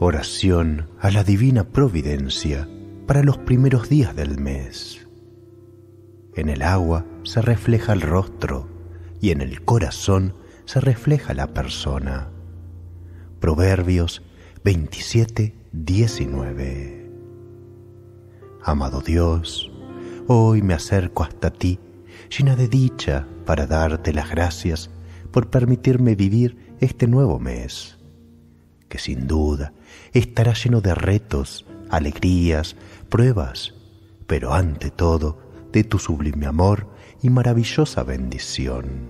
Oración a la divina providencia para los primeros días del mes. En el agua se refleja el rostro y en el corazón se refleja la persona. Proverbios 27:19. Amado Dios, hoy me acerco hasta ti, llena de dicha, para darte las gracias por permitirme vivir este nuevo mes, que sin duda estará lleno de retos, alegrías, pruebas, pero ante todo de tu sublime amor y maravillosa bendición.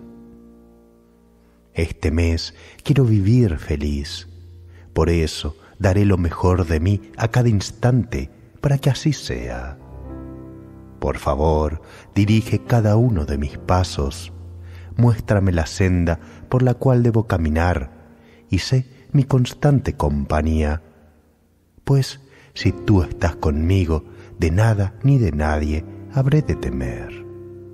Este mes quiero vivir feliz, por eso daré lo mejor de mí a cada instante para que así sea. Por favor, dirige cada uno de mis pasos, muéstrame la senda por la cual debo caminar y sé mi constante compañía, pues si tú estás conmigo, de nada ni de nadie habré de temer.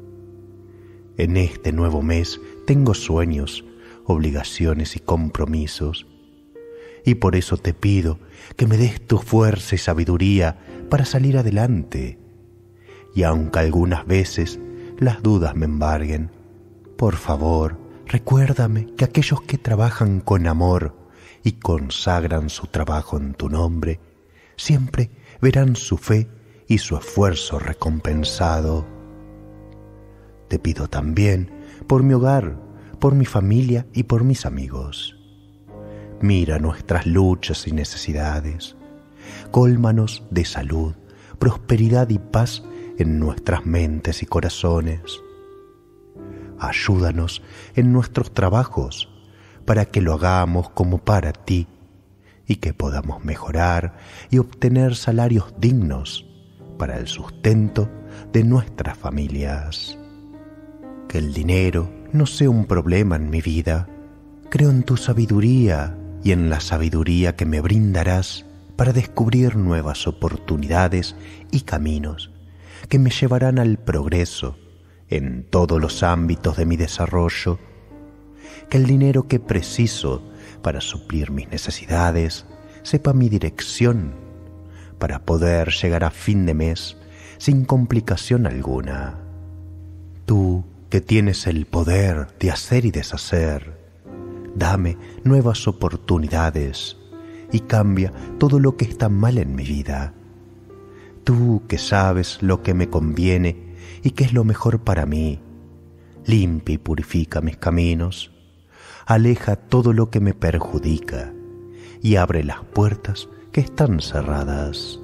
En este nuevo mes tengo sueños, obligaciones y compromisos, y por eso te pido que me des tu fuerza y sabiduría para salir adelante. Y aunque algunas veces las dudas me embarguen, por favor, recuérdame que aquellos que trabajan con amor y consagran su trabajo en tu nombre, siempre verán su fe y su esfuerzo recompensado. Te pido también por mi hogar, por mi familia y por mis amigos. Mira nuestras luchas y necesidades. Cólmanos de salud, prosperidad y paz en nuestras mentes y corazones. Ayúdanos en nuestros trabajos para que lo hagamos como para ti y que podamos mejorar y obtener salarios dignos para el sustento de nuestras familias. Que el dinero no sea un problema en mi vida. Creo en tu sabiduría y en la sabiduría que me brindarás para descubrir nuevas oportunidades y caminos que me llevarán al progreso en todos los ámbitos de mi desarrollo. Que el dinero que preciso para suplir mis necesidades sepa mi dirección para poder llegar a fin de mes sin complicación alguna. Tú, que tienes el poder de hacer y deshacer, dame nuevas oportunidades y cambia todo lo que está mal en mi vida. Tú, que sabes lo que me conviene y que es lo mejor para mí, limpia y purifica mis caminos, aleja todo lo que me perjudica y abre las puertas que están cerradas.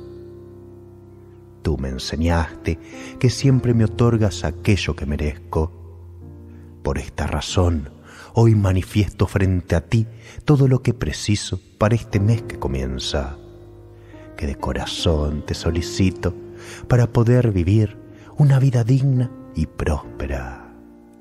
Tú me enseñaste que siempre me otorgas aquello que merezco. Por esta razón, hoy manifiesto frente a ti todo lo que preciso para este mes que comienza, que de corazón te solicito para poder vivir una vida digna y próspera.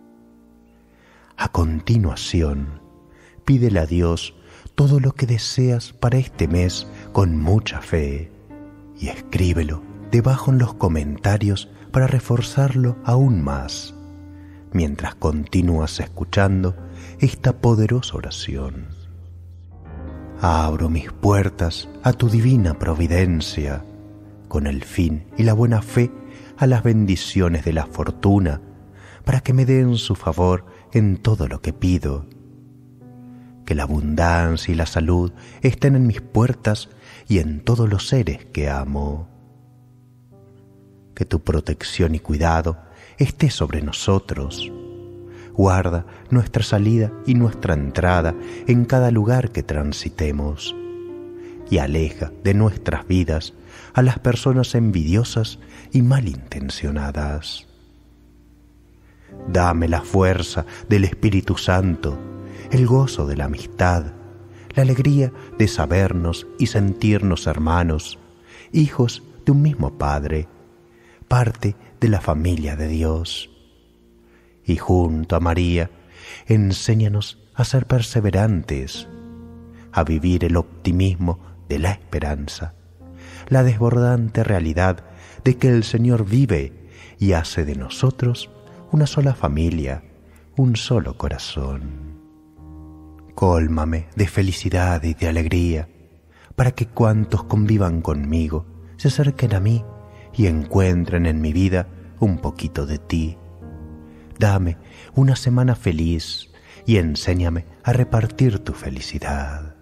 A continuación, pídele a Dios todo lo que deseas para este mes con mucha fe y escríbelo debajo en los comentarios para reforzarlo aún más, mientras continúas escuchando esta poderosa oración. Abro mis puertas a tu divina providencia, con el fin y la buena fe a las bendiciones de la fortuna, para que me den su favor en todo lo que pido. Que la abundancia y la salud estén en mis puertas y en todos los seres que amo. Que tu protección y cuidado esté sobre nosotros. Guarda nuestra salida y nuestra entrada en cada lugar que transitemos y aleja de nuestras vidas a las personas envidiosas y malintencionadas. Dame la fuerza del Espíritu Santo, el gozo de la amistad, la alegría de sabernos y sentirnos hermanos, hijos de un mismo Padre, parte de la familia de Dios. Y junto a María, enséñanos a ser perseverantes, a vivir el optimismo de la esperanza, la desbordante realidad de que el Señor vive y hace de nosotros una sola familia, un solo corazón. Cólmame de felicidad y de alegría, para que cuantos convivan conmigo se acerquen a mí y encuentren en mi vida un poquito de ti. Dame una semana feliz y enséñame a repartir tu felicidad.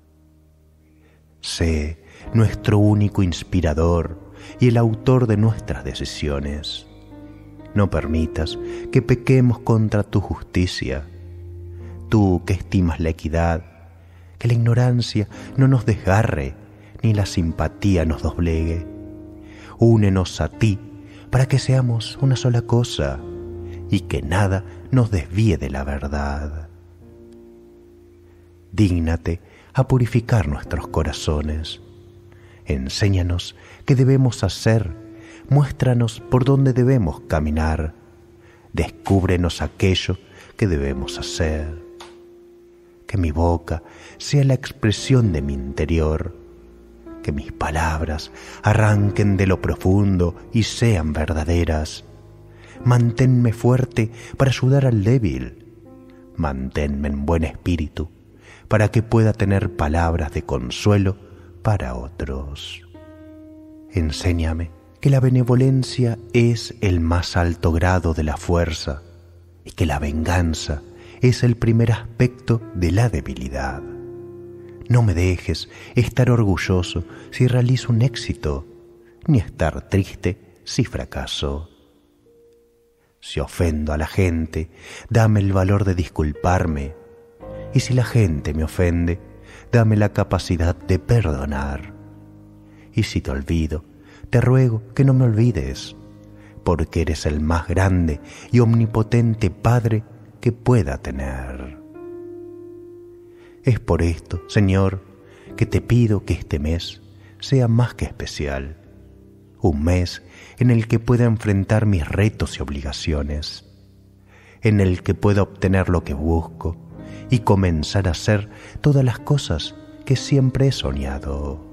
Sé nuestro único inspirador y el autor de nuestras decisiones. No permitas que pequemos contra tu justicia. Tú que estimas la equidad, que la ignorancia no nos desgarre ni la simpatía nos doblegue. Únenos a ti para que seamos una sola cosa y que nada nos desvíe de la verdad. Dígnate a purificar nuestros corazones. Enséñanos qué debemos hacer, muéstranos por dónde debemos caminar, descúbrenos aquello que debemos hacer. Que mi boca sea la expresión de mi interior, que mis palabras arranquen de lo profundo y sean verdaderas. Manténme fuerte para ayudar al débil, manténme en buen espíritu para que pueda tener palabras de consuelo para otros. Enséñame que la benevolencia es el más alto grado de la fuerza y que la venganza es el primer aspecto de la debilidad. No me dejes estar orgulloso si realizo un éxito, ni estar triste si fracaso. Si ofendo a la gente, dame el valor de disculparme, y si la gente me ofende, dame la capacidad de perdonar. Y si te olvido, te ruego que no me olvides, porque eres el más grande y omnipotente Padre que pueda tener. Es por esto, Señor, que te pido que este mes sea más que especial, un mes en el que pueda enfrentar mis retos y obligaciones, en el que pueda obtener lo que busco y comenzar a hacer todas las cosas que siempre he soñado.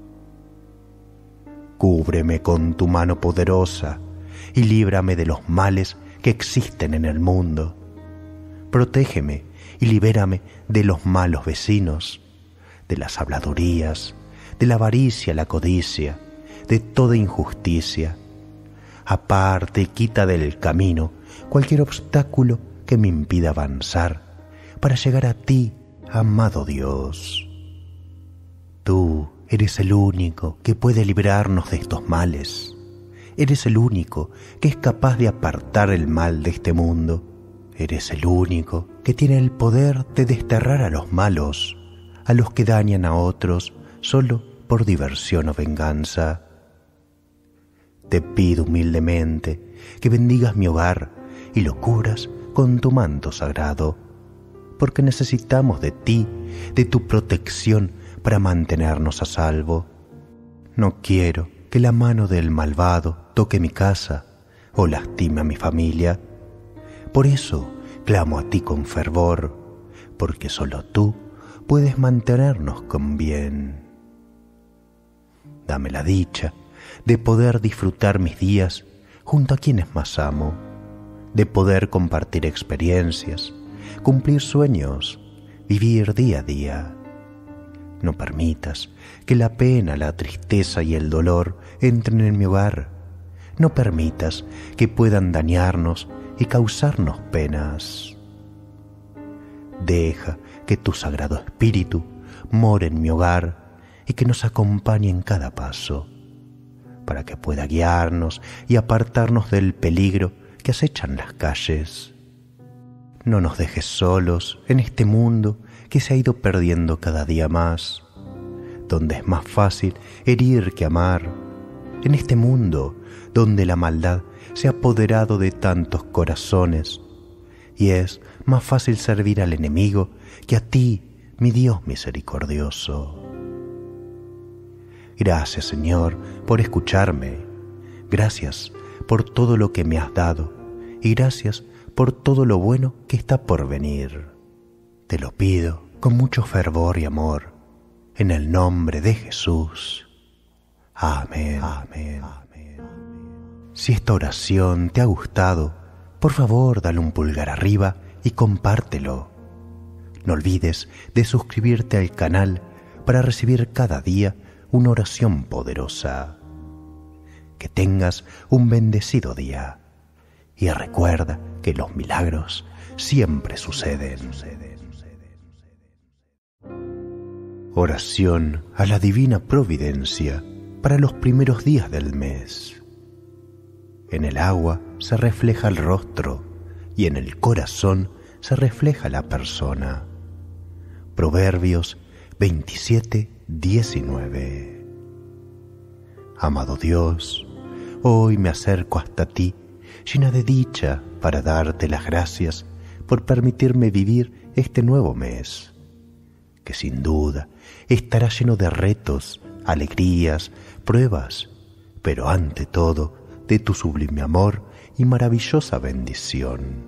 Cúbreme con tu mano poderosa y líbrame de los males que existen en el mundo. Protégeme y libérame de los malos vecinos, de las habladurías, de la avaricia, la codicia, de toda injusticia. Aparte y quita del camino cualquier obstáculo que me impida avanzar para llegar a ti, amado Dios. Tú eres el único que puede librarnos de estos males. Eres el único que es capaz de apartar el mal de este mundo. Eres el único que tiene el poder de desterrar a los malos, a los que dañan a otros solo por diversión o venganza. Te pido humildemente que bendigas mi hogar y lo cubras con tu manto sagrado, porque necesitamos de ti, de tu protección para mantenernos a salvo. No quiero que la mano del malvado toque mi casa o lastime a mi familia. Por eso clamo a ti con fervor, porque solo tú puedes mantenernos con bien. Dame la dicha de poder disfrutar mis días junto a quienes más amo, de poder compartir experiencias, cumplir sueños, vivir día a día. No permitas que la pena, la tristeza y el dolor entren en mi hogar. No permitas que puedan dañarnos y causarnos penas. Deja que tu Sagrado Espíritu more en mi hogar y que nos acompañe en cada paso, para que pueda guiarnos y apartarnos del peligro que acechan las calles. No nos dejes solos en este mundo que se ha ido perdiendo cada día más, donde es más fácil herir que amar, en este mundo donde la maldad se ha apoderado de tantos corazones y es más fácil servir al enemigo que a ti, mi Dios misericordioso. Gracias, Señor, por escucharme. Gracias por todo lo que me has dado y gracias por todo lo bueno que está por venir. Te lo pido con mucho fervor y amor, en el nombre de Jesús. Amén. Amén. Si esta oración te ha gustado, por favor dale un pulgar arriba y compártelo. No olvides de suscribirte al canal para recibir cada día una oración poderosa. Que tengas un bendecido día y recuerda que los milagros siempre suceden. Oración a la Divina Providencia para los primeros días del mes. En el agua se refleja el rostro y en el corazón se refleja la persona. Proverbios 27:19. Amado Dios, hoy me acerco hasta ti, llena de dicha, para darte las gracias por permitirme vivir este nuevo mes, que sin duda estará lleno de retos, alegrías, pruebas, pero ante todo de tu sublime amor y maravillosa bendición.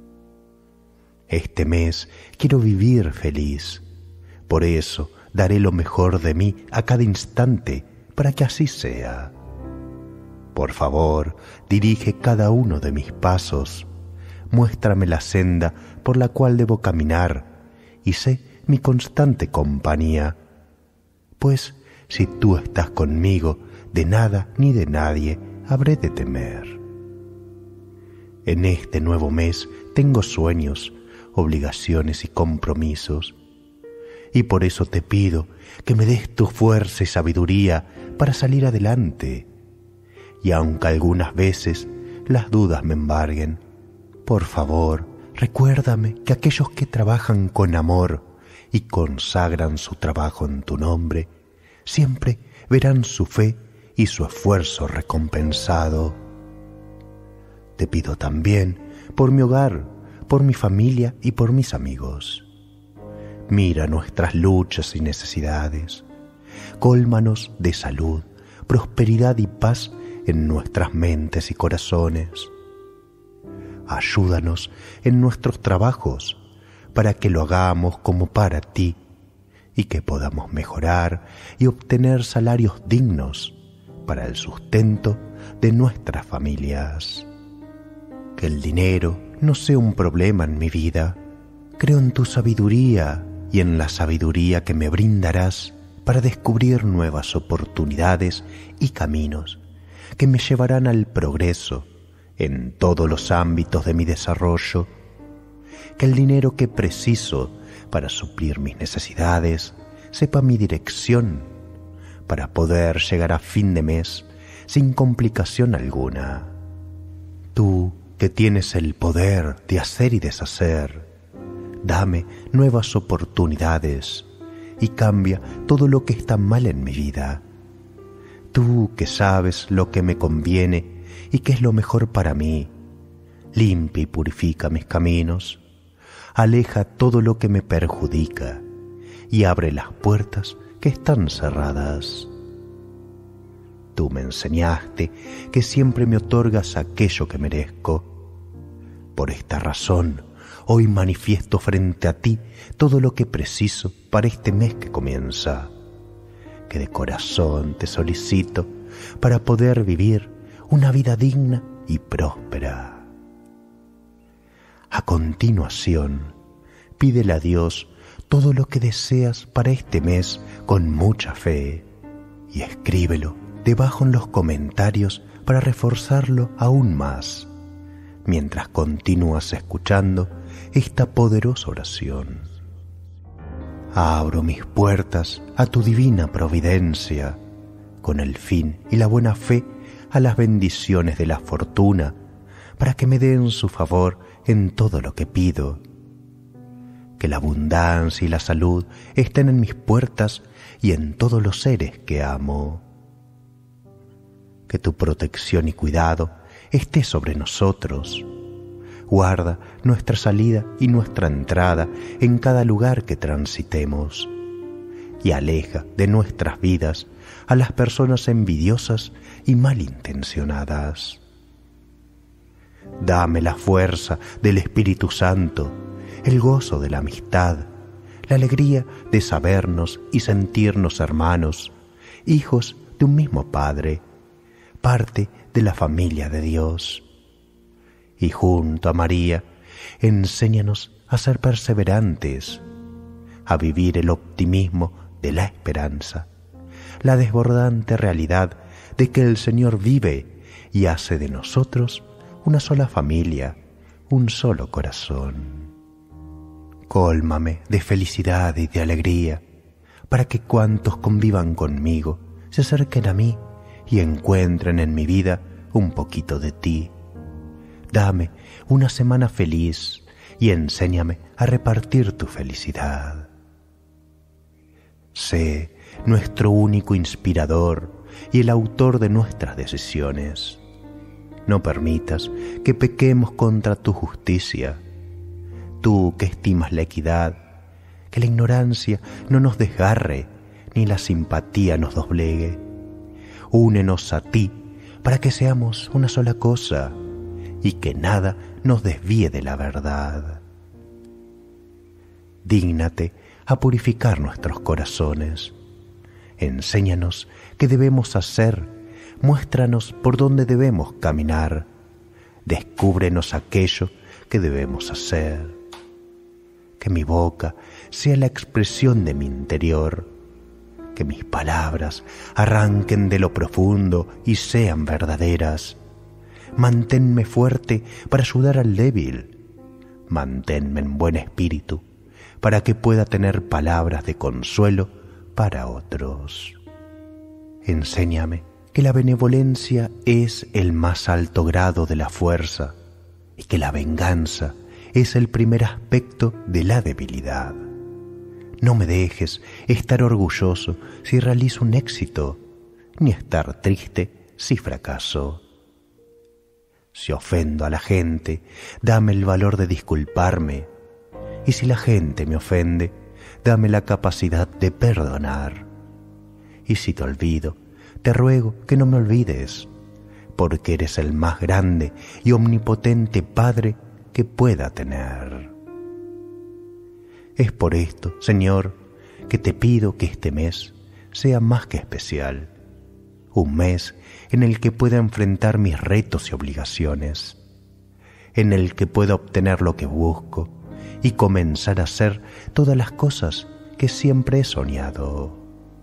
Este mes quiero vivir feliz, por eso daré lo mejor de mí a cada instante para que así sea. Por favor, dirige cada uno de mis pasos, muéstrame la senda por la cual debo caminar y sé mi constante compañía, pues si tú estás conmigo, de nada ni de nadie habré de temer. En este nuevo mes tengo sueños, obligaciones y compromisos, y por eso te pido que me des tu fuerza y sabiduría para salir adelante. Y aunque algunas veces las dudas me embarguen, por favor, recuérdame que aquellos que trabajan con amor y consagran su trabajo en tu nombre, siempre verán su fe y su esfuerzo recompensado. Te pido también por mi hogar, por mi familia y por mis amigos. Mira nuestras luchas y necesidades. Cólmanos de salud, prosperidad y paz en nuestras mentes y corazones. Ayúdanos en nuestros trabajos para que lo hagamos como para ti y que podamos mejorar y obtener salarios dignos para el sustento de nuestras familias. Que el dinero no sea un problema en mi vida. Creo en tu sabiduría y en la sabiduría que me brindarás para descubrir nuevas oportunidades y caminos que me llevarán al progreso en todos los ámbitos de mi desarrollo. Que el dinero que preciso para suplir mis necesidades sepa mi dirección para poder llegar a fin de mes sin complicación alguna. Tú, que tienes el poder de hacer y deshacer, dame nuevas oportunidades y cambia todo lo que está mal en mi vida. Tú, que sabes lo que me conviene y que es lo mejor para mí, limpia y purifica mis caminos, aleja todo lo que me perjudica y abre las puertas que están cerradas. Tú me enseñaste que siempre me otorgas aquello que merezco. Por esta razón, hoy manifiesto frente a ti todo lo que preciso para este mes que comienza, que de corazón te solicito para poder vivir una vida digna y próspera. A continuación, pídele a Dios todo lo que deseas para este mes con mucha fe y escríbelo debajo en los comentarios para reforzarlo aún más, mientras continúas escuchando esta poderosa oración. Abro mis puertas a tu divina providencia, con el fin y la buena fe a las bendiciones de la fortuna, para que me den su favor en todo lo que pido. Que la abundancia y la salud estén en mis puertas y en todos los seres que amo. Que tu protección y cuidado esté sobre nosotros. Guarda nuestra salida y nuestra entrada en cada lugar que transitemos y aleja de nuestras vidas a las personas envidiosas y malintencionadas. Dame la fuerza del Espíritu Santo, el gozo de la amistad, la alegría de sabernos y sentirnos hermanos, hijos de un mismo Padre, parte de la familia de Dios. Y junto a María, enséñanos a ser perseverantes, a vivir el optimismo de la esperanza, la desbordante realidad de que el Señor vive y hace de nosotros una sola familia, un solo corazón. Cólmame de felicidad y de alegría, para que cuantos convivan conmigo se acerquen a mí y encuentren en mi vida un poquito de ti. Dame una semana feliz y enséñame a repartir tu felicidad. Sé nuestro único inspirador y el autor de nuestras decisiones. No permitas que pequemos contra tu justicia. Tú que estimas la equidad, que la ignorancia no nos desgarre ni la simpatía nos doblegue. Únenos a ti para que seamos una sola cosa y que nada nos desvíe de la verdad. Dígnate a purificar nuestros corazones. Enséñanos qué debemos hacer, muéstranos por dónde debemos caminar, descúbrenos aquello que debemos hacer. Que mi boca sea la expresión de mi interior, que mis palabras arranquen de lo profundo y sean verdaderas. Manténme fuerte para ayudar al débil, manténme en buen espíritu para que pueda tener palabras de consuelo para otros. Enséñame que la benevolencia es el más alto grado de la fuerza y que la venganza es el primer aspecto de la debilidad. No me dejes estar orgulloso si realizo un éxito, ni estar triste si fracaso. Si ofendo a la gente, dame el valor de disculparme, y si la gente me ofende, dame la capacidad de perdonar. Y si te olvido, te ruego que no me olvides, porque eres el más grande y omnipotente Padre que pueda tener. Es por esto, Señor, que te pido que este mes sea más que especial, un mes en el que pueda enfrentar mis retos y obligaciones, en el que pueda obtener lo que busco y comenzar a hacer todas las cosas que siempre he soñado.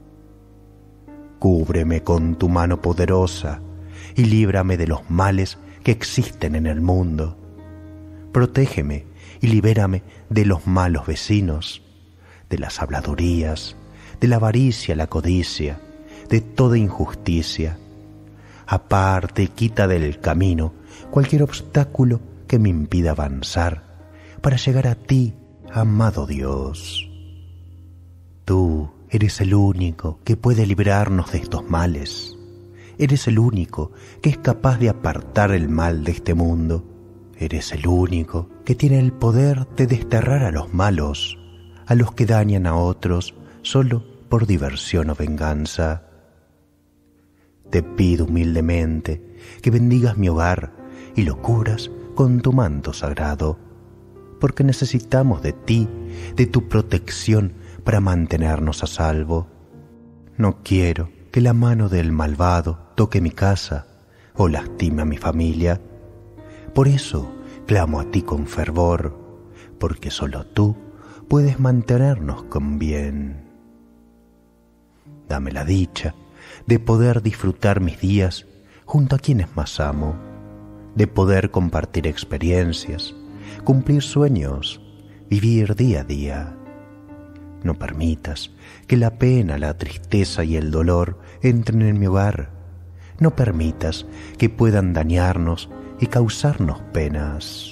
Cúbreme con tu mano poderosa y líbrame de los males que existen en el mundo. Protégeme y libérame de los malos vecinos, de las habladurías, de la avaricia, la codicia, de toda injusticia. Aparte y quita del camino cualquier obstáculo que me impida avanzar para llegar a ti, amado Dios. Tú eres el único que puede librarnos de estos males. Eres el único que es capaz de apartar el mal de este mundo. Eres el único que tiene el poder de desterrar a los malos, a los que dañan a otros solo por diversión o venganza. Te pido humildemente que bendigas mi hogar y lo cubras con tu manto sagrado, porque necesitamos de ti, de tu protección para mantenernos a salvo. No quiero que la mano del malvado toque mi casa o lastime a mi familia. Por eso clamo a ti con fervor, porque solo tú puedes mantenernos con bien. Dame la dicha de poder disfrutar mis días junto a quienes más amo, de poder compartir experiencias, cumplir sueños, vivir día a día. No permitas que la pena, la tristeza y el dolor entren en mi hogar. No permitas que puedan dañarnos y causarnos penas.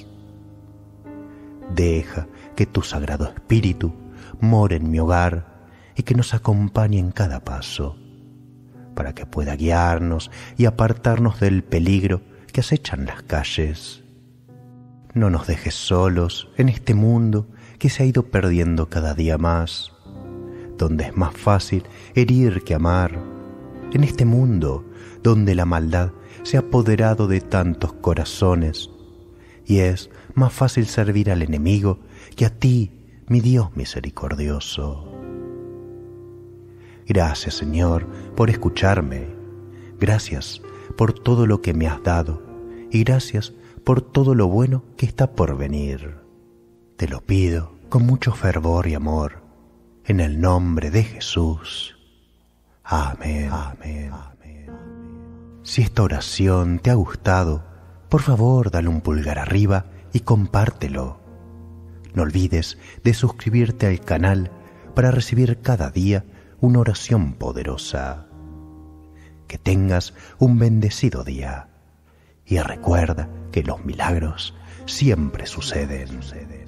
Deja que tu Sagrado Espíritu more en mi hogar y que nos acompañe en cada paso, para que pueda guiarnos y apartarnos del peligro que acechan las calles. No nos dejes solos en este mundo que se ha ido perdiendo cada día más, donde es más fácil herir que amar, en este mundo donde la maldad se ha apoderado de tantos corazones y es más fácil servir al enemigo que a ti, mi Dios misericordioso. Gracias, Señor, por escucharme. Gracias por todo lo que me has dado y gracias por todo lo bueno que está por venir. Te lo pido con mucho fervor y amor, en el nombre de Jesús. Amén. Amén. Si esta oración te ha gustado, por favor dale un pulgar arriba y compártelo. No olvides de suscribirte al canal para recibir cada día una oración poderosa. Que tengas un bendecido día y recuerda que los milagros siempre suceden.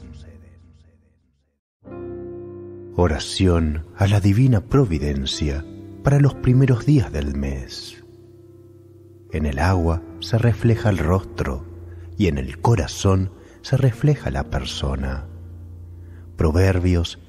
Oración a la Divina Providencia para los primeros días del mes. En el agua se refleja el rostro y en el corazón se refleja la persona. Proverbios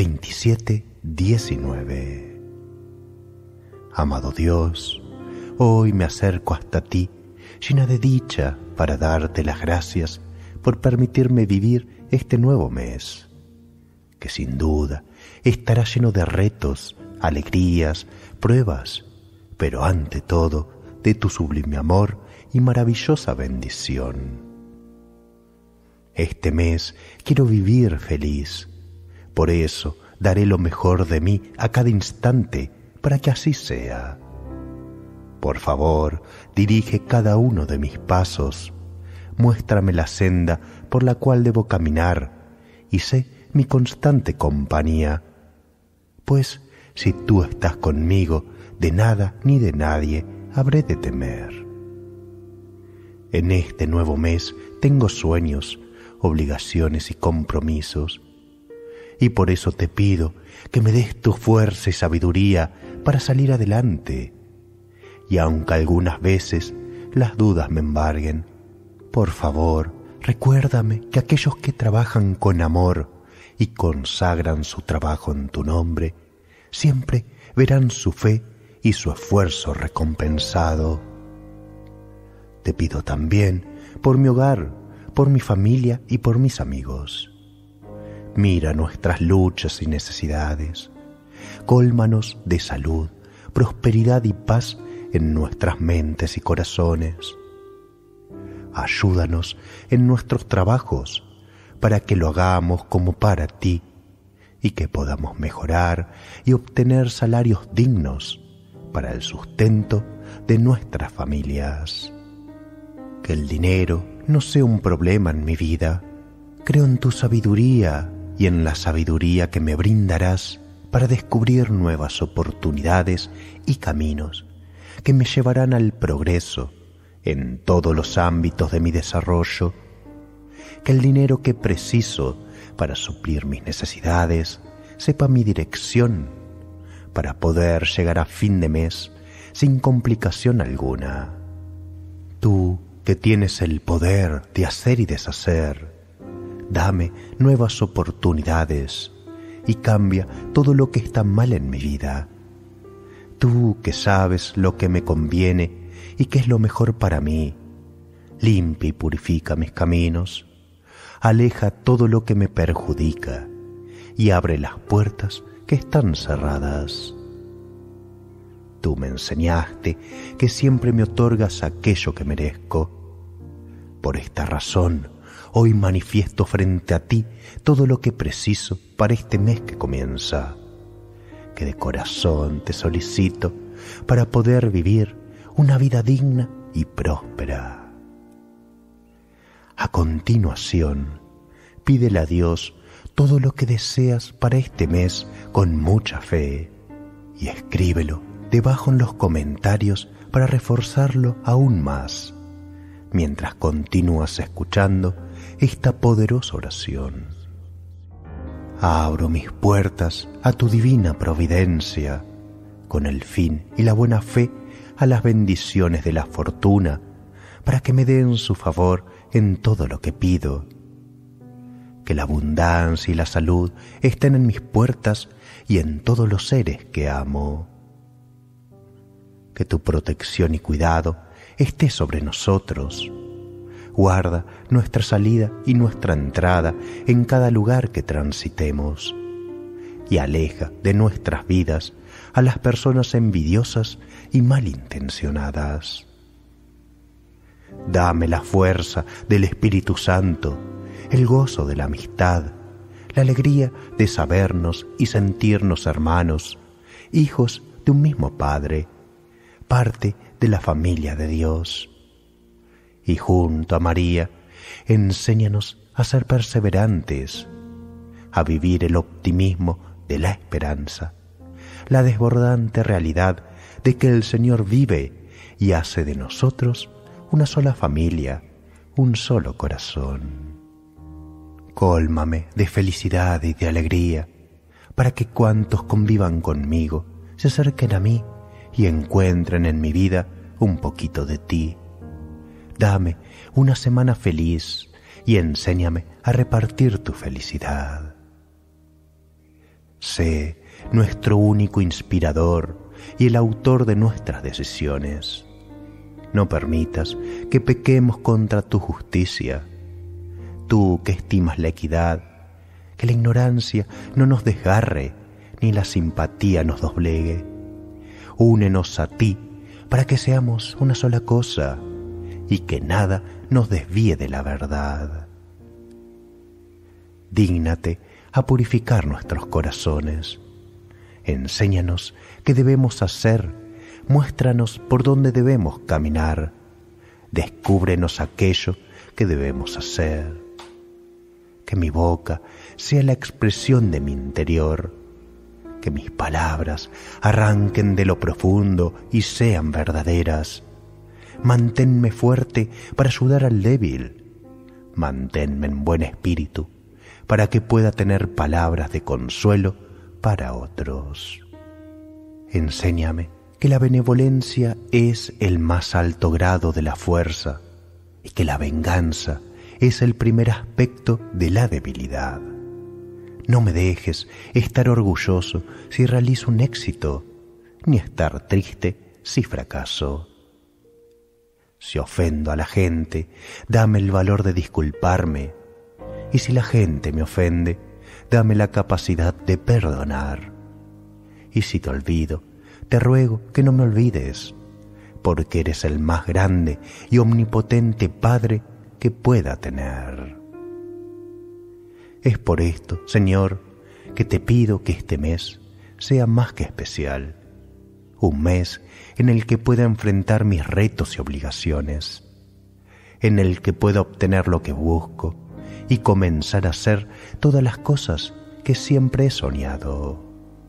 27:19. Amado Dios, hoy me acerco hasta ti, llena de dicha, para darte las gracias por permitirme vivir este nuevo mes, que sin duda estará lleno de retos, alegrías, pruebas, pero ante todo de tu sublime amor y maravillosa bendición. Este mes quiero vivir feliz, por eso daré lo mejor de mí a cada instante para que así sea. Por favor, dirige cada uno de mis pasos, muéstrame la senda por la cual debo caminar y sé mi constante compañía, pues si tú estás conmigo, de nada ni de nadie habré de temer. En este nuevo mes tengo sueños, obligaciones y compromisos, y por eso te pido que me des tu fuerza y sabiduría para salir adelante. Y aunque algunas veces las dudas me embarguen, por favor, recuérdame que aquellos que trabajan con amor y consagran su trabajo en tu nombre, siempre verán su fe y su esfuerzo recompensado. Te pido también por mi hogar, por mi familia y por mis amigos. Mira nuestras luchas y necesidades. Cólmanos de salud, prosperidad y paz en nuestras mentes y corazones. Ayúdanos en nuestros trabajos para que lo hagamos como para ti y que podamos mejorar y obtener salarios dignos para el sustento de nuestras familias. Que el dinero no sea un problema en mi vida. Creo en tu sabiduría y en la sabiduría que me brindarás para descubrir nuevas oportunidades y caminos que me llevarán al progreso en todos los ámbitos de mi desarrollo. Que el dinero que preciso para suplir mis necesidades sepa mi dirección para poder llegar a fin de mes sin complicación alguna. Tú, que tienes el poder de hacer y deshacer, dame nuevas oportunidades y cambia todo lo que está mal en mi vida. Tú, que sabes lo que me conviene y que es lo mejor para mí, limpia y purifica mis caminos, aleja todo lo que me perjudica y abre las puertas que están cerradas. Tú me enseñaste que siempre me otorgas aquello que merezco. Por esta razón, hoy manifiesto frente a ti todo lo que preciso para este mes que comienza, que de corazón te solicito para poder vivir una vida digna y próspera. A continuación, pídele a Dios todo lo que deseas para este mes con mucha fe y escríbelo debajo en los comentarios para reforzarlo aún más, mientras continúas escuchando esta poderosa oración. Abro mis puertas a tu divina providencia, con el fin y la buena fe a las bendiciones de la fortuna, para que me den su favor en todo lo que pido. Que la abundancia y la salud estén en mis puertas y en todos los seres que amo. Que tu protección y cuidado esté sobre nosotros. Guarda nuestra salida y nuestra entrada en cada lugar que transitemos y aleja de nuestras vidas a las personas envidiosas y malintencionadas. Dame la fuerza del Espíritu Santo, el gozo de la amistad, la alegría de sabernos y sentirnos hermanos, hijos de un mismo Padre, parte de la familia de Dios. Y junto a María, enséñanos a ser perseverantes, a vivir el optimismo de la esperanza, la desbordante realidad de que el Señor vive y hace de nosotros una sola familia, un solo corazón. Cólmame de felicidad y de alegría, para que cuantos convivan conmigo se acerquen a mí y encuentren en mi vida un poquito de ti. Dame una semana feliz y enséñame a repartir tu felicidad. Sé nuestro único inspirador y el autor de nuestras decisiones. No permitas que pequemos contra tu justicia. Tú que estimas la equidad, que la ignorancia no nos desgarre, ni la simpatía nos doblegue. Únenos a ti para que seamos una sola cosa y que nada nos desvíe de la verdad. Dígnate a purificar nuestros corazones. Enséñanos qué debemos hacer, muéstranos por dónde debemos caminar, descúbrenos aquello que debemos hacer. Que mi boca sea la expresión de mi interior, que mis palabras arranquen de lo profundo y sean verdaderas. Manténme fuerte para ayudar al débil, manténme en buen espíritu para que pueda tener palabras de consuelo para otros. Enséñame que la benevolencia es el más alto grado de la fuerza y que la venganza es el primer aspecto de la debilidad. No me dejes estar orgulloso si realizo un éxito, ni estar triste si fracaso. Si ofendo a la gente, dame el valor de disculparme, y si la gente me ofende, dame la capacidad de perdonar. Y si te olvido, te ruego que no me olvides, porque eres el más grande y omnipotente Padre que pueda tener. Es por esto, Señor, que te pido que este mes sea más que especial, un mes en el que pueda enfrentar mis retos y obligaciones, en el que pueda obtener lo que busco y comenzar a hacer todas las cosas que siempre he soñado.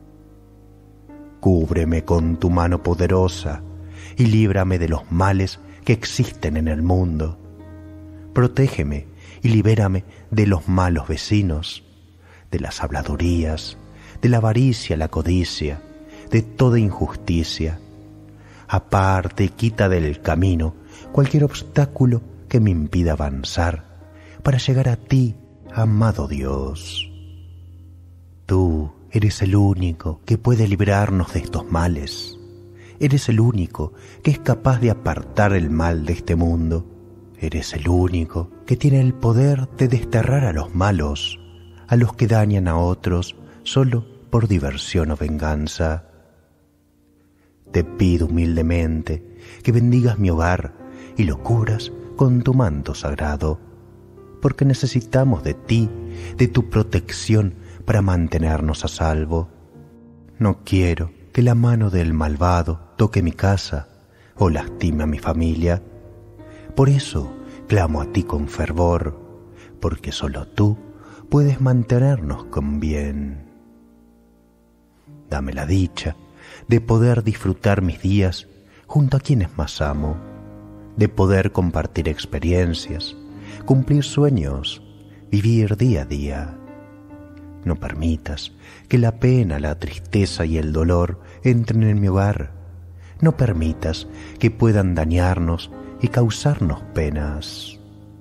Cúbreme con tu mano poderosa y líbrame de los males que existen en el mundo. Protégeme y libérame de los malos vecinos, de las habladurías, de la avaricia, la codicia, de toda injusticia. Aparte y quita del camino cualquier obstáculo que me impida avanzar para llegar a ti, amado Dios. Tú eres el único que puede librarnos de estos males. Eres el único que es capaz de apartar el mal de este mundo. Eres el único que tiene el poder de desterrar a los malos, a los que dañan a otros solo por diversión o venganza. Te pido humildemente que bendigas mi hogar y lo cubras con tu manto sagrado, porque necesitamos de ti, de tu protección para mantenernos a salvo. No quiero que la mano del malvado toque mi casa o lastime a mi familia. Por eso clamo a ti con fervor, porque solo tú puedes mantenernos con bien. Dame la dicha de poder disfrutar mis días junto a quienes más amo, de poder compartir experiencias, cumplir sueños, vivir día a día. No permitas que la pena, la tristeza y el dolor entren en mi hogar. No permitas que puedan dañarnos y causarnos penas.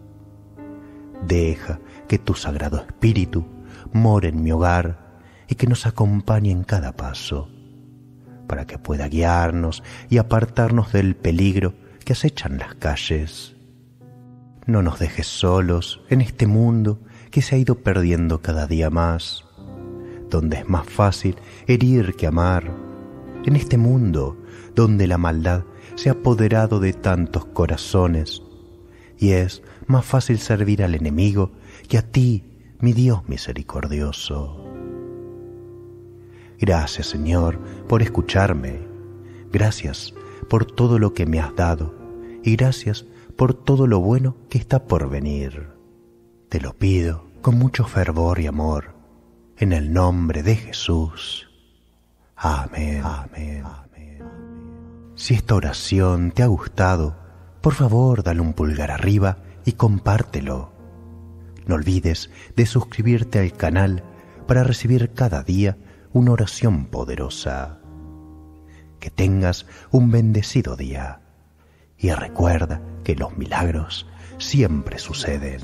Deja que tu Sagrado Espíritu more en mi hogar y que nos acompañe en cada paso, para que pueda guiarnos y apartarnos del peligro que acechan las calles. No nos dejes solos en este mundo que se ha ido perdiendo cada día más, donde es más fácil herir que amar, en este mundo donde la maldad se ha apoderado de tantos corazones y es más fácil servir al enemigo que a ti, mi Dios misericordioso. Gracias, Señor, por escucharme. Gracias por todo lo que me has dado y gracias por todo lo bueno que está por venir. Te lo pido con mucho fervor y amor, en el nombre de Jesús. Amén. Amén. Si esta oración te ha gustado, por favor dale un pulgar arriba y compártelo. No olvides de suscribirte al canal para recibir cada día una oración poderosa. Que tengas un bendecido día y recuerda que los milagros siempre suceden.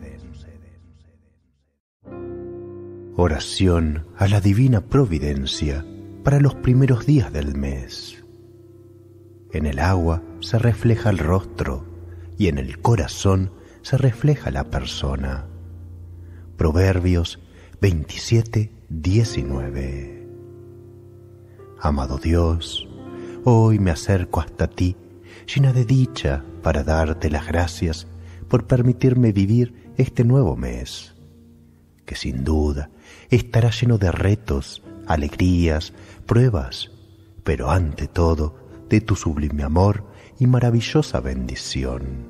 Oración a la Divina Providencia para los primeros días del mes. En el agua se refleja el rostro y en el corazón se refleja la persona. Proverbios 27:19. Amado Dios, hoy me acerco hasta ti, llena de dicha, para darte las gracias por permitirme vivir este nuevo mes, que sin duda estará lleno de retos, alegrías, pruebas, pero ante todo de tu sublime amor y maravillosa bendición.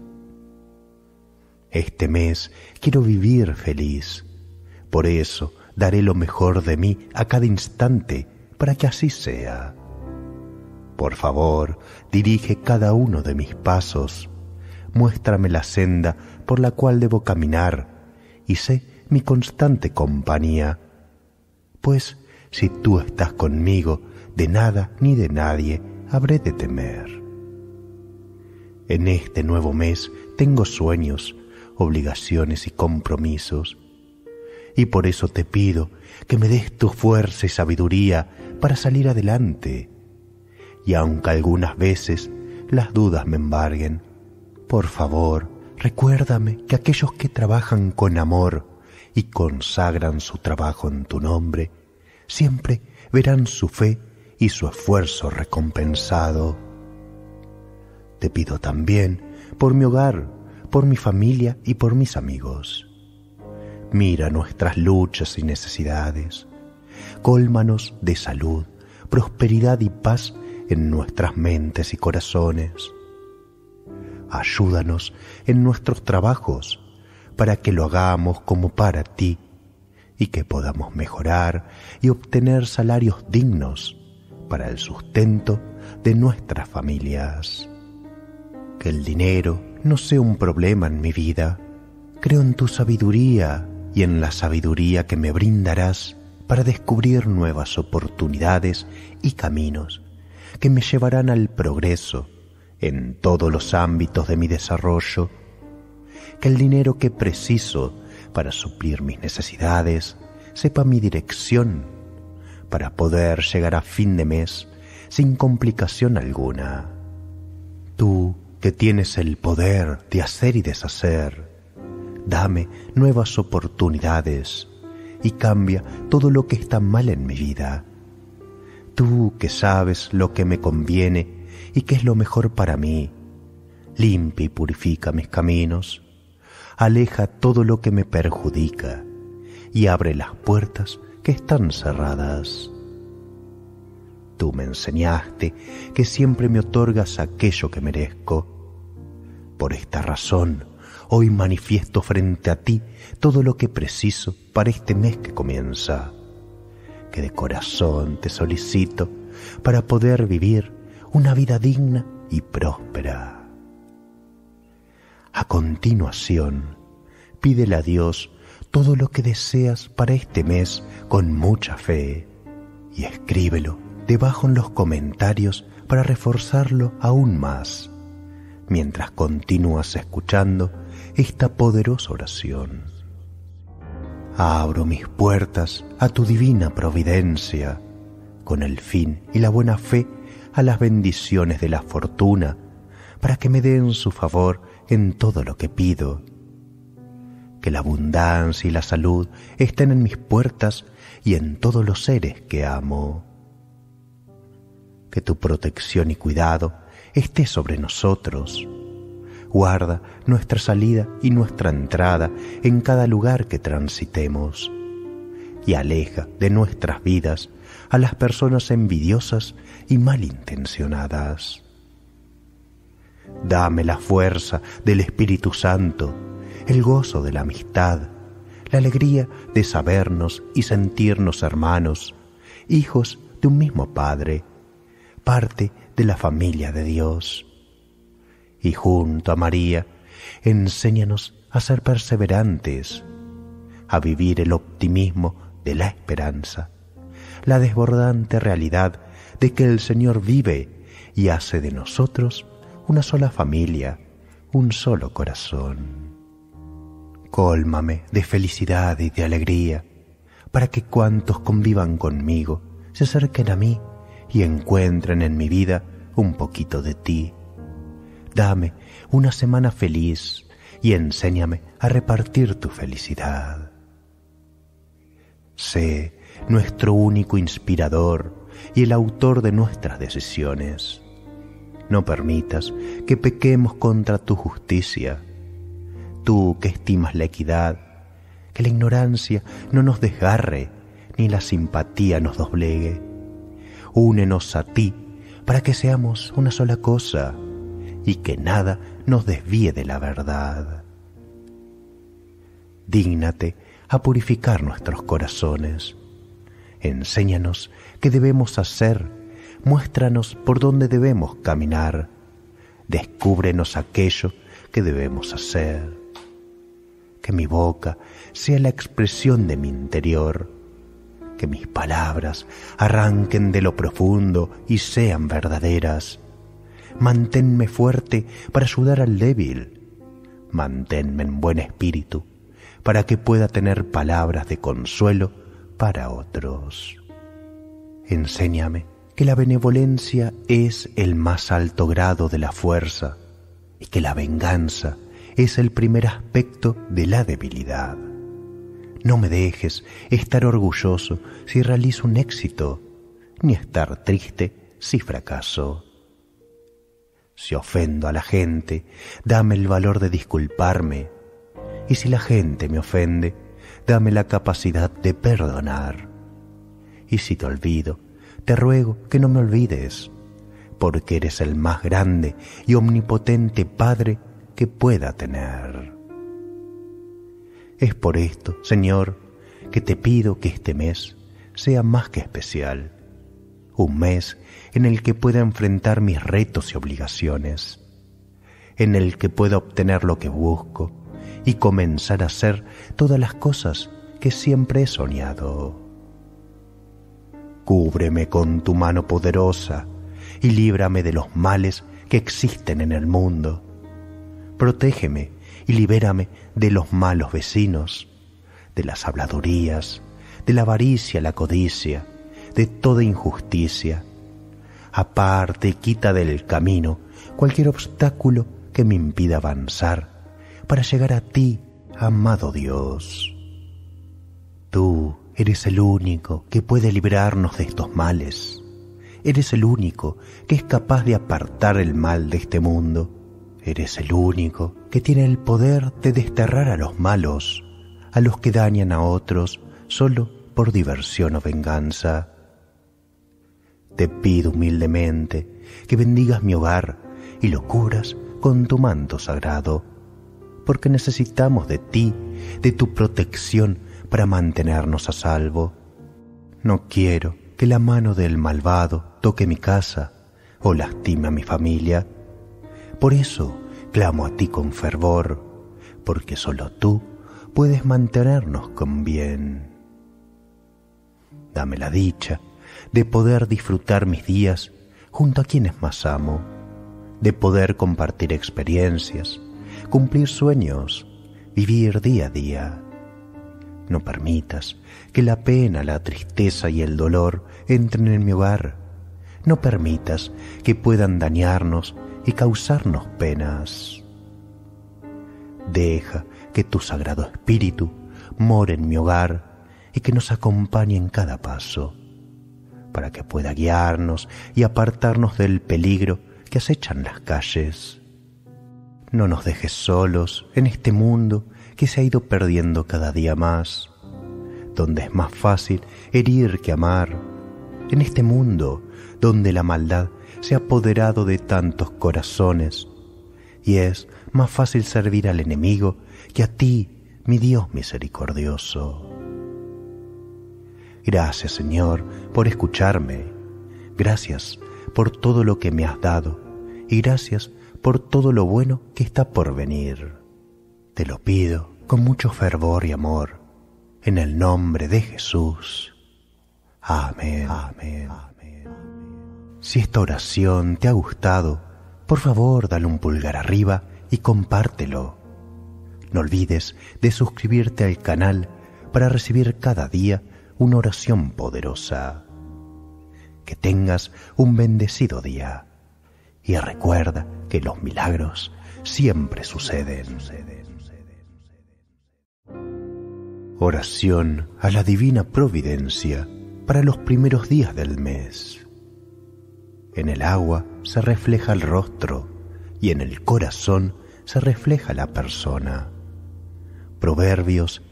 Este mes quiero vivir feliz, por eso daré lo mejor de mí a cada instante para que así sea. Por favor, dirige cada uno de mis pasos, muéstrame la senda por la cual debo caminar y sé mi constante compañía, pues si tú estás conmigo, de nada ni de nadie habré de temer. En este nuevo mes tengo sueños, obligaciones y compromisos, y por eso te pido que me des tu fuerza y sabiduría para salir adelante. Y aunque algunas veces las dudas me embarguen, por favor, recuérdame que aquellos que trabajan con amor y consagran su trabajo en tu nombre, siempre verán su fe y su esfuerzo recompensado. Te pido también por mi hogar, por mi familia y por mis amigos. Mira nuestras luchas y necesidades. Cólmanos de salud, prosperidad y paz en nuestras mentes y corazones. Ayúdanos en nuestros trabajos para que lo hagamos como para ti y que podamos mejorar y obtener salarios dignos para el sustento de nuestras familias. Que el dinero no sea un problema en mi vida. Creo en tu sabiduría y en la sabiduría que me brindarás para descubrir nuevas oportunidades y caminos que me llevarán al progreso en todos los ámbitos de mi desarrollo. Que el dinero que preciso para suplir mis necesidades sepa mi dirección para poder llegar a fin de mes sin complicación alguna. Tú, que tienes el poder de hacer y deshacer, dame nuevas oportunidades y cambia todo lo que está mal en mi vida. Tú, que sabes lo que me conviene y que es lo mejor para mí, limpia y purifica mis caminos, aleja todo lo que me perjudica y abre las puertas que están cerradas. Tú me enseñaste que siempre me otorgas aquello que merezco. Por esta razón, hoy manifiesto frente a ti todo lo que preciso para este mes que comienza, que de corazón te solicito para poder vivir una vida digna y próspera. A continuación, pídele a Dios todo lo que deseas para este mes con mucha fe y escríbelo debajo en los comentarios para reforzarlo aún más, mientras continúas escuchando esta poderosa oración. Abro mis puertas a tu divina providencia, con el fin y la buena fe a las bendiciones de la fortuna, para que me den su favor en todo lo que pido. Que la abundancia y la salud estén en mis puertas y en todos los seres que amo. Que tu protección y cuidado esté sobre nosotros. Guarda nuestra salida y nuestra entrada en cada lugar que transitemos y aleja de nuestras vidas a las personas envidiosas y malintencionadas. Dame la fuerza del Espíritu Santo, el gozo de la amistad, la alegría de sabernos y sentirnos hermanos, hijos de un mismo Padre, parte de la familia de Dios. Y junto a María, enséñanos a ser perseverantes, a vivir el optimismo de la esperanza, la desbordante realidad de que el Señor vive y hace de nosotros una sola familia, un solo corazón. Cólmame de felicidad y de alegría, para que cuantos convivan conmigo se acerquen a mí y encuentren en mi vida un poquito de ti. Dame una semana feliz y enséñame a repartir tu felicidad. Sé nuestro único inspirador y el autor de nuestras decisiones. No permitas que pequemos contra tu justicia. Tú que estimas la equidad, que la ignorancia no nos desgarre, ni la simpatía nos doblegue. Únenos a ti para que seamos una sola cosa y que nada nos desvíe de la verdad. Dígnate a purificar nuestros corazones. Enséñanos qué debemos hacer, muéstranos por dónde debemos caminar, descúbrenos aquello que debemos hacer. Que mi boca sea la expresión de mi interior, que mis palabras arranquen de lo profundo y sean verdaderas. Manténme fuerte para ayudar al débil, manténme en buen espíritu para que pueda tener palabras de consuelo para otros. Enséñame que la benevolencia es el más alto grado de la fuerza y que la venganza es el primer aspecto de la debilidad. No me dejes estar orgulloso si realizo un éxito, ni estar triste si fracaso. Si ofendo a la gente, dame el valor de disculparme, y si la gente me ofende, dame la capacidad de perdonar. Y si te olvido, te ruego que no me olvides, porque eres el más grande y omnipotente Padre que pueda tener. Es por esto, Señor, que te pido que este mes sea más que especial, un mes en el que pueda enfrentar mis retos y obligaciones, en el que pueda obtener lo que busco y comenzar a hacer todas las cosas que siempre he soñado. Cúbreme con tu mano poderosa y líbrame de los males que existen en el mundo. Protégeme y libérame de los malos vecinos, de las habladurías, de la avaricia, la codicia, de toda injusticia. Aparte y quita del camino cualquier obstáculo que me impida avanzar para llegar a ti, amado Dios. Tú eres el único que puede librarnos de estos males. Eres el único que es capaz de apartar el mal de este mundo. Eres el único que tiene el poder de desterrar a los malos, a los que dañan a otros solo por diversión o venganza. Te pido humildemente que bendigas mi hogar y lo cubras con tu manto sagrado, porque necesitamos de ti, de tu protección para mantenernos a salvo. No quiero que la mano del malvado toque mi casa o lastime a mi familia. Por eso clamo a ti con fervor, porque solo tú puedes mantenernos con bien. Dame la dicha de poder disfrutar mis días junto a quienes más amo, de poder compartir experiencias, cumplir sueños, vivir día a día. No permitas que la pena, la tristeza y el dolor entren en mi hogar. No permitas que puedan dañarnos y causarnos penas. Deja que tu Sagrado Espíritu more en mi hogar y que nos acompañe en cada paso, para que pueda guiarnos y apartarnos del peligro que acechan las calles. No nos dejes solos en este mundo que se ha ido perdiendo cada día más, donde es más fácil herir que amar, en este mundo donde la maldad se ha apoderado de tantos corazones y es más fácil servir al enemigo que a ti, mi Dios misericordioso. Gracias, Señor, por escucharme. Gracias por todo lo que me has dado y gracias por todo lo bueno que está por venir. Te lo pido con mucho fervor y amor, en el nombre de Jesús. Amén. Amén. Si esta oración te ha gustado, por favor dale un pulgar arriba y compártelo. No olvides de suscribirte al canal para recibir cada día una oración poderosa. Que tengas un bendecido día y recuerda que los milagros siempre suceden. Oración a la Divina Providencia para los primeros días del mes. En el agua se refleja el rostro y en el corazón se refleja la persona. Proverbios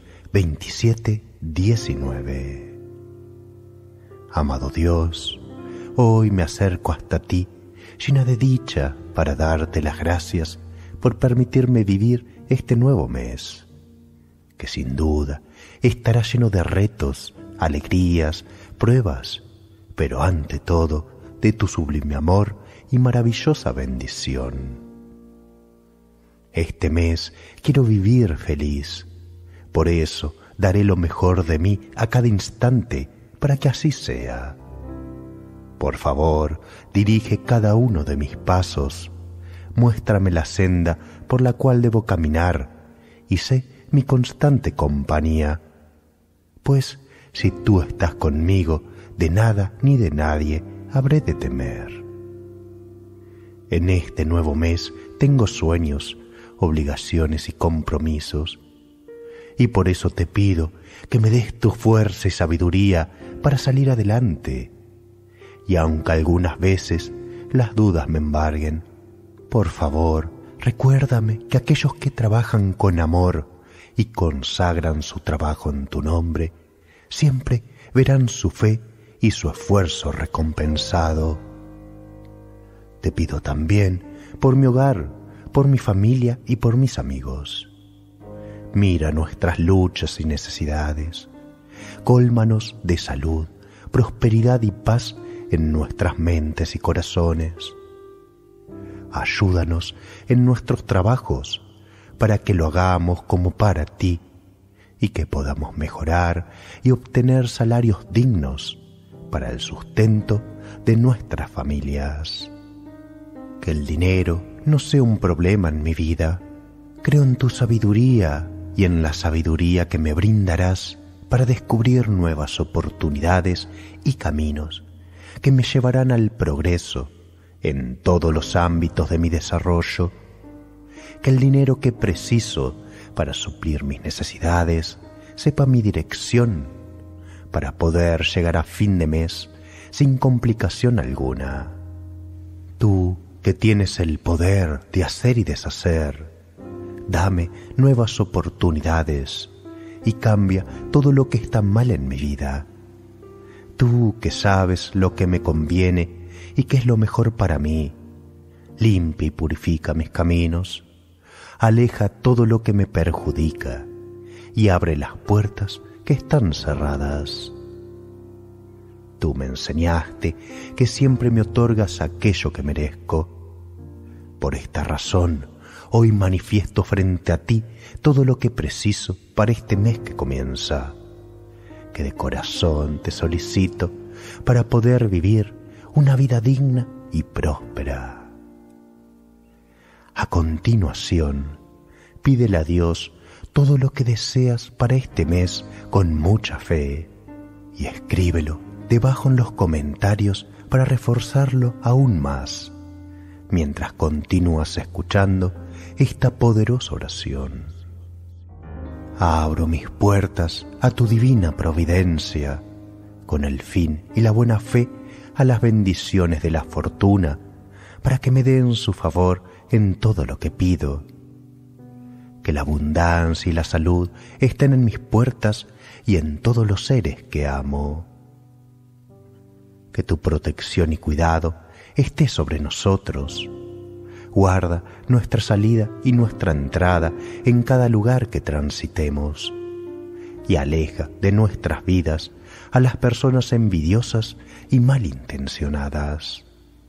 27:19. Amado Dios, hoy me acerco hasta ti, llena de dicha, para darte las gracias por permitirme vivir este nuevo mes, que sin duda estará lleno de retos, alegrías, pruebas, pero ante todo de tu sublime amor y maravillosa bendición. Este mes quiero vivir feliz, por eso daré lo mejor de mí a cada instante para que así sea. Por favor, dirige cada uno de mis pasos, muéstrame la senda por la cual debo caminar y sé mi constante compañía, pues si tú estás conmigo, de nada ni de nadie habré de temer. En este nuevo mes tengo sueños, obligaciones y compromisos, y por eso te pido que me des tu fuerza y sabiduría para salir adelante. Y aunque algunas veces las dudas me embarguen, por favor, recuérdame que aquellos que trabajan con amor y consagran su trabajo en tu nombre, siempre verán su fe y su esfuerzo recompensado. Te pido también por mi hogar, por mi familia y por mis amigos. Mira nuestras luchas y necesidades. Cólmanos de salud, prosperidad y paz en nuestras mentes y corazones. Ayúdanos en nuestros trabajos para que lo hagamos como para ti y que podamos mejorar y obtener salarios dignos para el sustento de nuestras familias. Que el dinero no sea un problema en mi vida. Creo en tu sabiduría y en la sabiduría que me brindarás para descubrir nuevas oportunidades y caminos que me llevarán al progreso en todos los ámbitos de mi desarrollo. Que el dinero que preciso para suplir mis necesidades sepa mi dirección para poder llegar a fin de mes sin complicación alguna. Tú, que tienes el poder de hacer y deshacer, dame nuevas oportunidades y cambia todo lo que está mal en mi vida. Tú, que sabes lo que me conviene y que es lo mejor para mí, limpia y purifica mis caminos, aleja todo lo que me perjudica y abre las puertas que están cerradas. Tú me enseñaste que siempre me otorgas aquello que merezco. Por esta razón, hoy manifiesto frente a ti todo lo que preciso para este mes que comienza, que de corazón te solicito para poder vivir una vida digna y próspera. A continuación, pídele a Dios todo lo que deseas para este mes con mucha fe y escríbelo debajo en los comentarios para reforzarlo aún más, mientras continúas escuchando esta poderosa oración. Abro mis puertas a tu divina providencia, con el fin y la buena fe a las bendiciones de la fortuna, para que me den su favor en todo lo que pido. Que la abundancia y la salud estén en mis puertas y en todos los seres que amo. que tu protección y cuidado esté sobre nosotros. Guarda nuestra salida y nuestra entrada en cada lugar que transitemos, y aleja de nuestras vidas a las personas envidiosas y malintencionadas.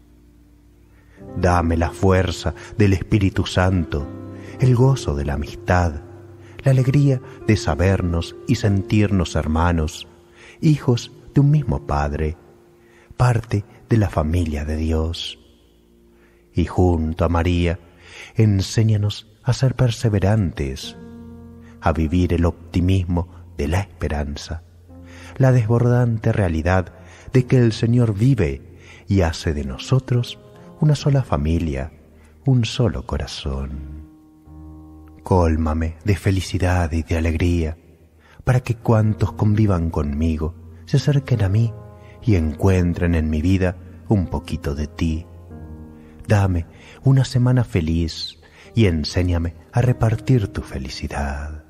Dame la fuerza del Espíritu Santo, el gozo de la amistad, la alegría de sabernos y sentirnos hermanos, hijos de un mismo Padre, parte de la familia de Dios. Y junto a María, enséñanos a ser perseverantes, a vivir el optimismo de la esperanza, la desbordante realidad de que el Señor vive y hace de nosotros una sola familia, un solo corazón. Cólmame de felicidad y de alegría, para que cuantos convivan conmigo se acerquen a mí y encuentren en mi vida un poquito de ti. Dame una semana feliz y enséñame a repartir tu felicidad.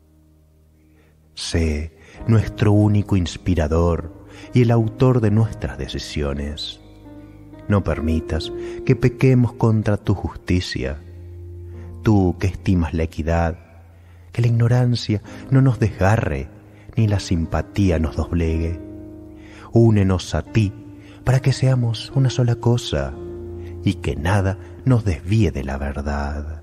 Sé nuestro único inspirador y el autor de nuestras decisiones. No permitas que pequemos contra tu justicia. Tú que estimas la equidad, que la ignorancia no nos desgarre, ni la simpatía nos doblegue. Únenos a ti para que seamos una sola cosa y que nada nos desvíe de la verdad.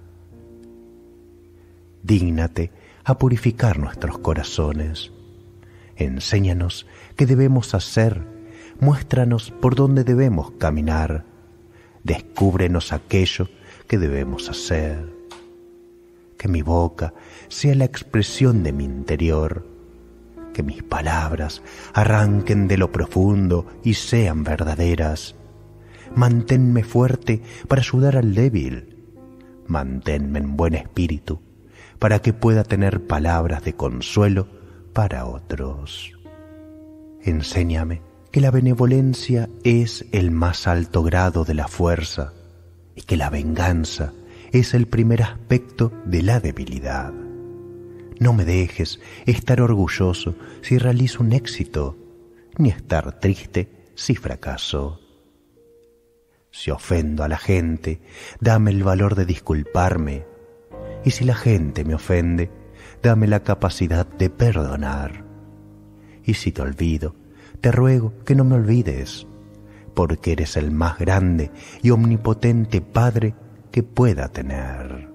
Dígnate a purificar nuestros corazones. Enséñanos qué debemos hacer, muéstranos por dónde debemos caminar, descúbrenos aquello que debemos hacer. Que mi boca sea la expresión de mi interior, que mis palabras arranquen de lo profundo y sean verdaderas. Manténme fuerte para ayudar al débil, manténme en buen espíritu para que pueda tener palabras de consuelo para otros. Enséñame que la benevolencia es el más alto grado de la fuerza y que la venganza es el primer aspecto de la debilidad. No me dejes estar orgulloso si realizo un éxito, ni estar triste si fracaso. Si ofendo a la gente, dame el valor de disculparme, y si la gente me ofende, dame la capacidad de perdonar. Y si te olvido, te ruego que no me olvides, porque eres el más grande y omnipotente Padre que pueda tener.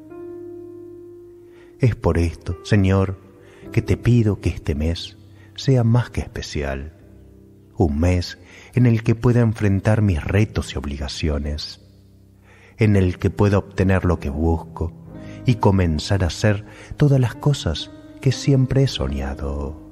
Es por esto, Señor, que te pido que este mes sea más que especial, un mes en el que pueda enfrentar mis retos y obligaciones, en el que pueda obtener lo que busco y comenzar a hacer todas las cosas que siempre he soñado.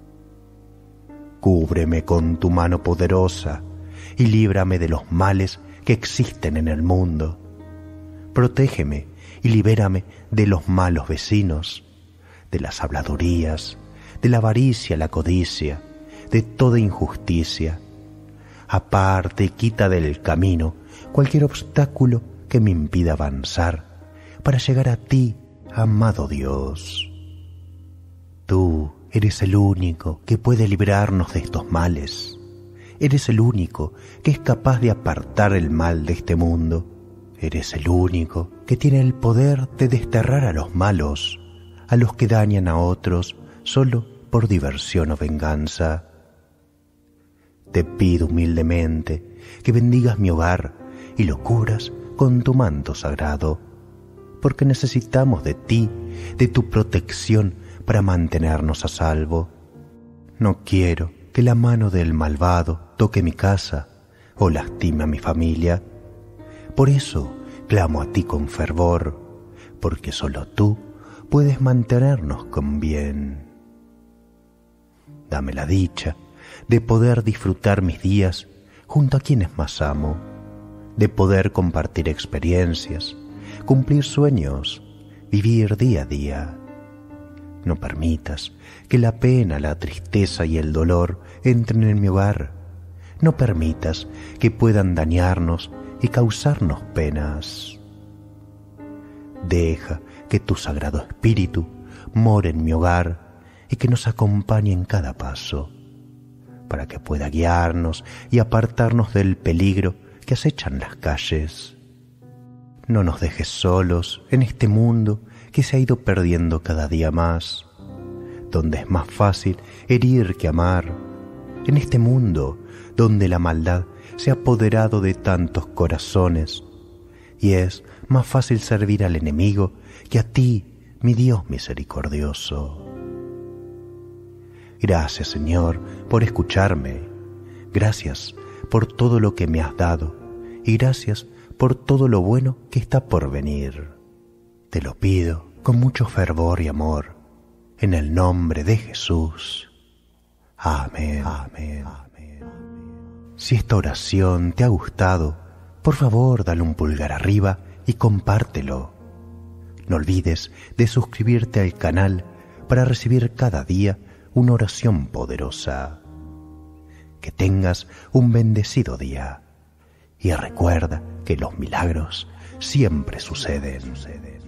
Cúbreme con tu mano poderosa y líbrame de los males que existen en el mundo. Protégeme y libérame de los malos vecinos, de las habladurías, de la avaricia, la codicia, de toda injusticia. Aparte y quita del camino cualquier obstáculo que me impida avanzar para llegar a ti, amado Dios. Tú eres el único que puede librarnos de estos males. Eres el único que es capaz de apartar el mal de este mundo. Eres el único que tiene el poder de desterrar a los malos, a los que dañan a otros solo por diversión o venganza. Te pido humildemente que bendigas mi hogar y lo cubras con tu manto sagrado, porque necesitamos de ti, de tu protección para mantenernos a salvo. No quiero que la mano del malvado toque mi casa o lastime a mi familia. Por eso clamo a ti con fervor, porque solo tú puedes mantenernos con bien. Dame la dicha de poder disfrutar mis días junto a quienes más amo, de poder compartir experiencias, cumplir sueños, vivir día a día. No permitas que la pena, la tristeza y el dolor entren en mi hogar. No permitas que puedan dañarnos y causarnos penas. Deja que tu Sagrado Espíritu more en mi hogar y que nos acompañe en cada paso. para que pueda guiarnos y apartarnos del peligro que acechan las calles. No nos dejes solos en este mundo que se ha ido perdiendo cada día más, donde es más fácil herir que amar, en este mundo donde la maldad se ha apoderado de tantos corazones, y es más fácil servir al enemigo que a ti, mi Dios misericordioso. Gracias, Señor, por escucharme. Gracias por todo lo que me has dado y gracias por todo lo bueno que está por venir. Te lo pido con mucho fervor y amor, en el nombre de Jesús. Amén. Amén. Si esta oración te ha gustado, por favor dale un pulgar arriba y compártelo. No olvides de suscribirte al canal para recibir cada día una oración poderosa. Que tengas un bendecido día y recuerda que los milagros siempre suceden.